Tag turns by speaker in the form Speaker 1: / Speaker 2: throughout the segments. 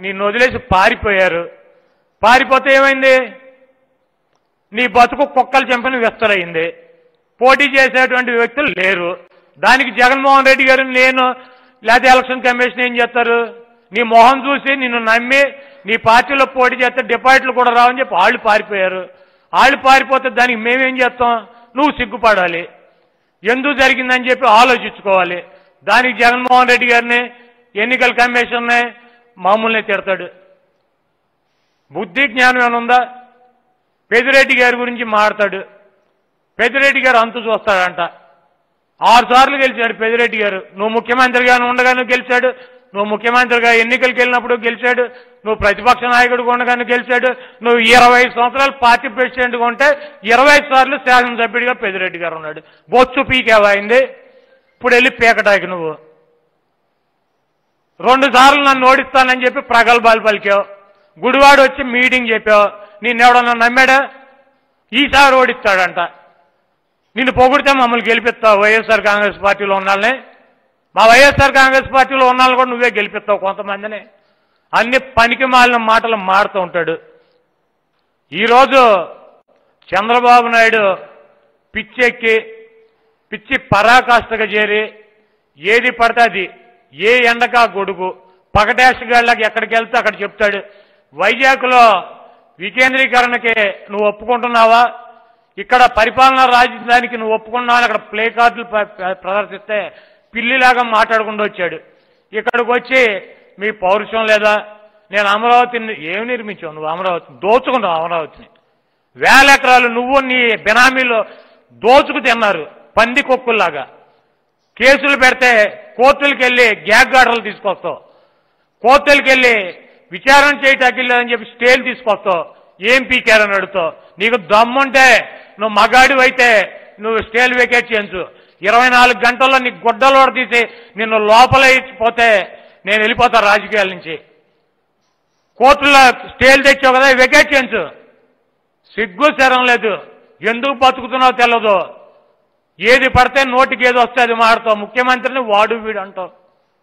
Speaker 1: నిన్ను వదిలేసి పారిపోయారు. పారిపోతే ఏమైంది? నీ బతుకు కుక్కలు చంపిన వ్యక్తులైంది. పోటీ చేసేటువంటి వ్యక్తులు లేరు. దానికి జగన్మోహన్ రెడ్డి గారు నేను లేకపోతే ఎలక్షన్ కమిషన్ ఏం చేస్తారు? నీ మొహం చూసి నిన్ను నమ్మి నీ పార్టీలో పోటీ చేస్తే డిపాజిట్లు కూడా రావని చెప్పి వాళ్ళు పారిపోయారు. వాళ్ళు పారిపోతే దానికి మేమేం చేస్తాం? నువ్వు సిగ్గుపడాలి. ఎందుకు జరిగిందని చెప్పి ఆలోచించుకోవాలి. దానికి జగన్మోహన్ రెడ్డి గారిని ఎన్నికల కమిషన్ని మామూలునే తిడతాడు. బుద్ధి జ్ఞానం ఏమైనా ఉందా? పెద్దిరెడ్డి గారి గురించి మాట్లాడు. పెద్దిరెడ్డి గారు అంతు చూస్తాడంట. 6 సార్లు గెలిచాడు పెద్దిరెడ్డి గారు. నువ్వు ముఖ్యమంత్రిగా ఉండగానే గెలిచాడు. నువ్వు ముఖ్యమంత్రిగా ఎన్నికలకు వెళ్ళినప్పుడు గెలిచాడు. నువ్వు ప్రతిపక్ష నాయకుడిగా ఉండగానే గెలిచాడు. నువ్వు 25 సంవత్సరాలు పార్టీ ప్రెసిడెంట్గా ఉంటే 25 సార్లు శాసనసభ్యుడిగా పెద్దిరెడ్డి గారు ఉన్నాడు. బొచ్చు పీకేవాయింది. ఇప్పుడు వెళ్ళి పీకటాకి నువ్వు 2 సార్లు నన్ను ఓడిస్తానని చెప్పి ప్రగల్భాలు పలికావు. గుడివాడు వచ్చి మీటింగ్ చెప్పావు. నిన్నెవడన్నా నమ్మాడా? ఈసారి ఓడిస్తాడంట. నిన్ను పొగిడితే మమ్మల్ని గెలిపిస్తావు. వైఎస్ఆర్ కాంగ్రెస్ పార్టీలో ఉన్నాళ్ళని, మా వైఎస్ఆర్ కాంగ్రెస్ పార్టీలో ఉన్నాళ్ళు కూడా నువ్వే గెలిపిస్తావు కొంతమందిని. అన్ని పనికి మాలిన మాటలు మాడుతూ ఉంటాడు. ఈరోజు చంద్రబాబు నాయుడు పిచ్చెక్కి పిచ్చి పరాకాష్ఠగా చేరి ఏది పడితే అది, ఏ ఎండకా గొడుగు, పగటేషగాళ్ళకి ఎక్కడికి వెళ్తే అక్కడ చెప్తాడు. వైజాగ్లో వికేంద్రీకరణకి నువ్వు ఒప్పుకుంటున్నావా? ఇక్కడ పరిపాలనా రాజధానికి నువ్వు ఒప్పుకున్నావు. అక్కడ ప్లే కార్డులు ప్రదర్శిస్తే పిల్లిలాగా మాట్లాడుకుంటూ వచ్చాడు. ఇక్కడికి వచ్చి మీ పౌరుషం లేదా? నేను అమరావతిని ఏమి నిర్మించావు? నువ్వు అమరావతిని దోచుకున్నావు. అమరావతిని 1000 ఎకరాలు నువ్వు నీ బినామీలో దోచుకు తిన్నారు పంది కొక్కుల్లాగా. కేసులు పెడితే కోర్టులకు వెళ్ళి గ్యాగ్ ఆర్డర్లు తీసుకొస్తావు. కోర్టులకు వెళ్ళి విచారణ చేయటానికి లేదని చెప్పి స్టేలు తీసుకొస్తావు. ఏం పీకారని అడుగుతావు. నీకు దమ్ముంటే నువ్వు మగాడివి అయితే నువ్వు స్టేలు వెకేట్ చేయించు. 24 గంటల్లో నీ గుడ్డలోడ తీసి నిన్ను లోపల ఇచ్చిపోతే నేను వెళ్ళిపోతా రాజకీయాల నుంచి. కోర్టులో స్టేలు తెచ్చావు కదా, వెకేట్ చేయించు. సిగ్గు శరం లేదు. ఎందుకు బతుకుతున్నావు తెలదు. ఏది పడితే నోటికి ఏది వస్తే అది మాడతావు. ముఖ్యమంత్రిని వాడు వీడు అంటావు.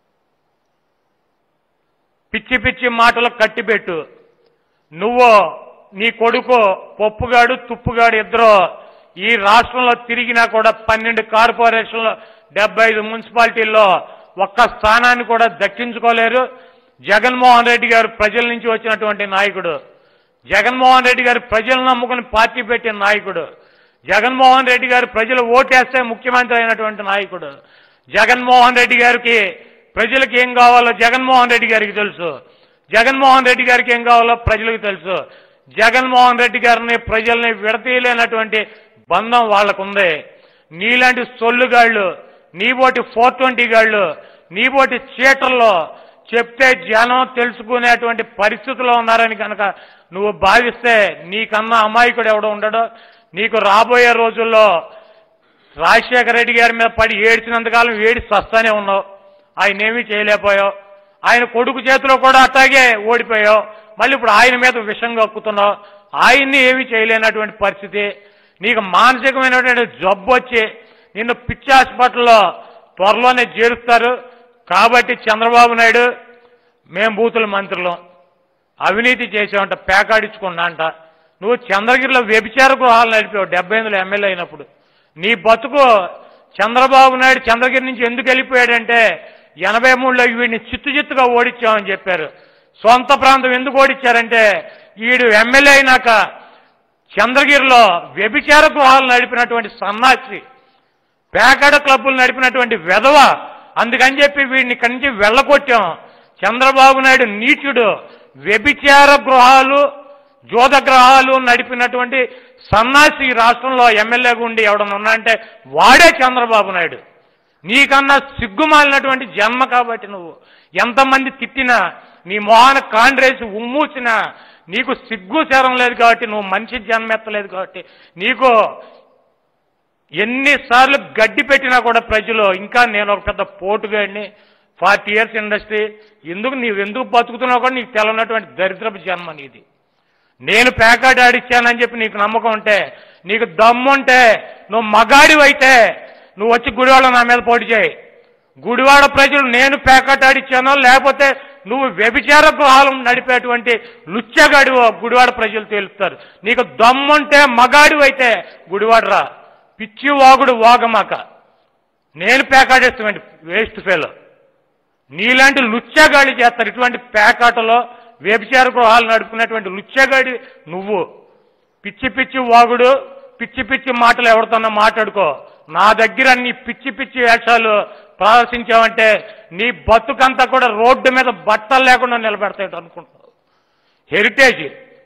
Speaker 1: పిచ్చి పిచ్చి మాటలు కట్టిపెట్టు. నువ్వు నీ కొడుకు పప్పుగాడు తుప్పుగాడు ఇద్దరు ఈ రాష్ట్రంలో తిరిగినా కూడా 12 కార్పొరేషన్లు 75 మున్సిపాలిటీల్లో ఒక్క స్థానాన్ని కూడా దక్కించుకోలేరు. జగన్మోహన్ రెడ్డి గారు ప్రజల నుంచి వచ్చినటువంటి నాయకుడు. జగన్మోహన్ రెడ్డి గారు ప్రజలను నమ్ముకుని పార్టీ పెట్టిన నాయకుడు. జగన్మోహన్ రెడ్డి గారు ప్రజలు ఓటేస్తే ముఖ్యమంత్రి అయినటువంటి నాయకుడు. జగన్మోహన్ రెడ్డి గారికి ప్రజలకు ఏం కావాలో జగన్మోహన్ రెడ్డి గారికి తెలుసు. జగన్మోహన్ రెడ్డి గారికి ఏం కావాలో ప్రజలకు తెలుసు. జగన్మోహన్ రెడ్డి గారిని ప్రజల్ని విడతీయలేనటువంటి బంధం వాళ్ళకుంది. నీలాంటి సొల్లుగాళ్ళు, నీబోటి 420 గాళ్ళు, నీబోటి చీటల్లో చెప్తే జనం తెలుసుకునేటువంటి పరిస్థితుల్లో ఉన్నారని కనుక నువ్వు భావిస్తే నీకన్నా అమాయకుడు ఎవడో ఉండడో. నీకు రాబోయే రోజుల్లో రాజశేఖర రెడ్డి గారి మీద పడి ఏడ్చినంతకాలం ఏడి సస్తానే ఉన్నావు. ఆయన ఏమీ చేయలేకపోయావు. ఆయన కొడుకు చేతిలో కూడా అట్లాగే ఓడిపోయావు. మళ్ళీ ఇప్పుడు ఆయన మీద విషం కక్కుతున్నావు. ఆయన్ని ఏమీ చేయలేనటువంటి పరిస్థితి. నీకు మానసికమైనటువంటి జబ్బు వచ్చి నిన్ను పిచ్చి హాస్పిటల్లో త్వరలోనే చేరుస్తారు. కాబట్టి చంద్రబాబు నాయుడు మేం బూతుల మంత్రులం, అవినీతి చేసావంట, పేకాడించుకున్నా అంట. నువ్వు చంద్రగిరిలో వ్యభిచార గృహాలు నడిపావు 78లో ఎమ్మెల్యే అయినప్పుడు. నీ బతుకు చంద్రబాబు నాయుడు చంద్రగిరి నుంచి ఎందుకు వెళ్ళిపోయాడంటే 83లో వీడిని చిత్తుగా ఓడించామని చెప్పారు. సొంత ప్రాంతం ఎందుకు ఓడించారంటే వీడు ఎమ్మెల్యే అయినాక చంద్రగిరిలో వ్యభిచార గృహాలు నడిపినటువంటి సన్నాసి, పేకాడ క్లబ్బులు నడిపినటువంటి వెధవ. అందుకని చెప్పి వీడిని ఇక్కడి నుంచి వెళ్ళగొట్టాం. చంద్రబాబు నాయుడు నీచుడు. వ్యభిచార గృహాలు, జోదగ్రహాలు నడిపినటువంటి సన్నాసి రాష్ట్రంలో ఎమ్మెల్యేగా ఉండి ఎవడన్నా ఉన్నా అంటే వాడే చంద్రబాబు నాయుడు. నీకన్నా సిగ్గుమాలినటువంటి జన్మ. కాబట్టి నువ్వు ఎంతమంది తిట్టినా, నీ మొహాన కాండ్రేసి ఉమ్మూసినా నీకు సిగ్గు శరం లేదు. కాబట్టి నువ్వు మనిషి జన్మెత్తలేదు. కాబట్టి నీకు ఎన్నిసార్లు గడ్డి పెట్టినా కూడా ప్రజలు ఇంకా నేను ఒక పెద్ద పోటుగాడిని, 40 years ఇండస్ట్రీ, నీవెందుకు బతుకుతున్నావు కూడా నీకు తెలవనటువంటి దరిద్రపు జన్మ నీది. నేను పేకాట ఆడిచ్చానని చెప్పి నీకు నమ్మకం ఉంటే, నీకు దమ్ముంటే, నువ్వు మగాడివైతే నువ్వు వచ్చి గుడివాడ నా మీద పోటీ చేయి. గుడివాడ ప్రజలు నేను పేకాట ఆడిచ్చానో లేకపోతే నువ్వు వ్యభిచార గృహాలను నడిపేటువంటి లుచ్చగాడి గుడివాడ ప్రజలు తేలుస్తారు. నీకు దమ్ముంటే మగాడు అయితే గుడివాడరా, పిచ్చి వాగుడు వాగమాక. నేను పేకాడేస్తామండి, వేస్ట్ ఫెలో. నీలాంటి లుచ్చగాడి చేస్తారు ఇటువంటి పేకాటలో వ్యభిచార గృహాలు నడుపుకునేటువంటి లుచ్చగాడి నువ్వు. పిచ్చి పిచ్చి వాగుడు, పిచ్చి పిచ్చి మాటలు ఎవరితోన్నా మాట్లాడుకో. నా దగ్గర నీ పిచ్చి పిచ్చి వేషాలు ప్రదర్శించావంటే నీ బతుకంతా కూడా రోడ్డు మీద బట్టలు లేకుండా నిలబెడతాయి అనుకుంటున్నావు. హెరిటేజ్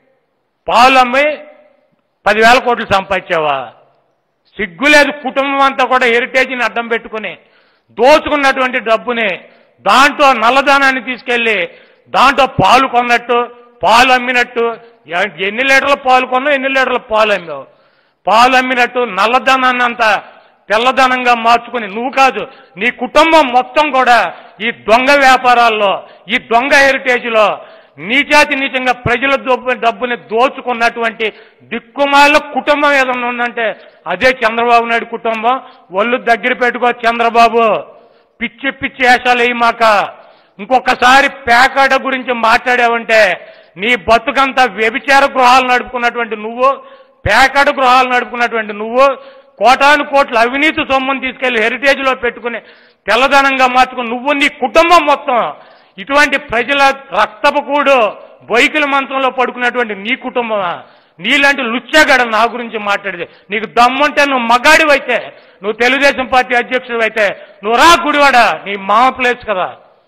Speaker 1: పాలు అమ్మి 10,000 కోట్లు సంపాదించావా? సిగ్గులేదు. కుటుంబం అంతా కూడా హెరిటేజ్ని అడ్డం పెట్టుకుని దోచుకున్నటువంటి డబ్బుని దాంట్లో నల్లదానాన్ని తీసుకెళ్లి దాంట్లో పాలు కొన్నట్టు, పాలు అమ్మినట్టు, ఎన్ని లీటర్ల పాలు కొన్నావు, ఎన్ని లీటర్ల పాలు అమ్మావు, పాలు అమ్మినట్టు నల్లధనాన్ని అంతా తెల్లధనంగా మార్చుకుని నువ్వు కాదు నీ కుటుంబం మొత్తం కూడా ఈ దొంగ వ్యాపారాల్లో, ఈ దొంగ హెరిటేజ్లో నీచాతి నీచంగా ప్రజల డబ్బుని దోచుకున్నటువంటి దిక్కుమాల కుటుంబం ఏదన్నా ఉందంటే అదే చంద్రబాబు నాయుడు కుటుంబం. ఒళ్ళు దగ్గర పెట్టుకో చంద్రబాబు. పిచ్చి పిచ్చి వేషాలు వేయమాక. ఇంకొకసారి పేకాట గురించి మాట్లాడావంటే నీ బతుకంతా వ్యభిచార గృహాలు నడుపుకున్నటువంటి నువ్వు, పేకాట గృహాలు నడుపుకున్నటువంటి నువ్వు, కోటాను కోట్ల అవినీతి సొమ్మును తీసుకెళ్లి హెరిటేజ్లో పెట్టుకుని తెల్లదనంగా మార్చుకుని నువ్వు, నీ కుటుంబం మొత్తం ఇటువంటి ప్రజల రక్తపు కూడు బొయ్కిల మంచంలో పడుకున్నటువంటి నీ కుటుంబమా? నీలాంటి లుచ్చగాడ నా గురించి మాట్లాడితే నీకు దమ్ముంటే నువ్వు మగాడివైతే, నువ్వు తెలుగుదేశం పార్టీ అధ్యక్షుడు అయితే నువ్వు రా గుడివాడ. నీ మామ ప్లేస్ కదా,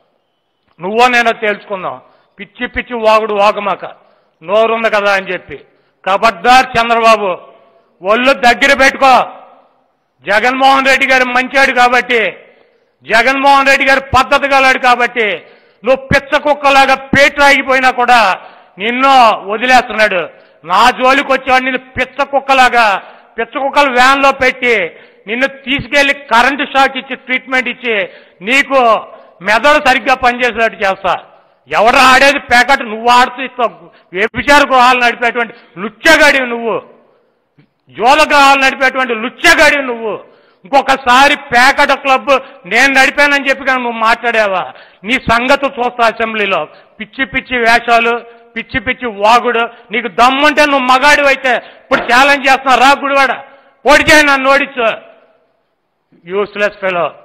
Speaker 1: నువ్వో నేనో తేల్చుకుందాం. పిచ్చి పిచ్చి వాగుడు వాగమాక. నోరుంది కదా అని చెప్పి. కబడ్దార్ చంద్రబాబు, ఒళ్ళు దగ్గర పెట్టుకో. జగన్మోహన్ రెడ్డి గారు మంచాడు కాబట్టి, జగన్మోహన్ రెడ్డి గారు పద్ధతి గలాడు కాబట్టి నువ్వు పిచ్చ కుక్కలాగా పేట్రాగిపోయినా కూడా నిన్ను వదిలేస్తున్నాడు. నా జోలికి వచ్చేవాడు నిన్ను పిచ్చ కుక్కలాగా, పిచ్చ కుక్కలు వ్యాన్లో పెట్టి నిన్ను తీసుకెళ్లి కరెంటు షాక్ ఇచ్చి ట్రీట్మెంట్ ఇచ్చి నీకు మెదడు సరిగ్గా పనిచేసేటట్టు చేస్తా. ఎవరు ఆడేది పేకట్, నువ్వు ఆడుతూ ఇస్తావు. వ్యభిచార గృహాలు నడిపేటువంటి లుచ్చగాడివి నువ్వు, జోల గృహాలు నడిపేటువంటి లుచ్చగాడివి నువ్వు. ఇంకొకసారి పేకట క్లబ్ నేను నడిపానని చెప్పి కానీ నువ్వు మాట్లాడావా, నీ సంగతి చూస్తా అసెంబ్లీలో. పిచ్చి పిచ్చి వేషాలు, పిచ్చి పిచ్చి వాగుడు. నీకు దమ్ముంటే నువ్వు మగాడు అయితే ఇప్పుడు ఛాలెంజ్ చేస్తున్నా, రా గుడివాడ, ఓడిచాయి నన్ను ఓడించు. Useless fellow.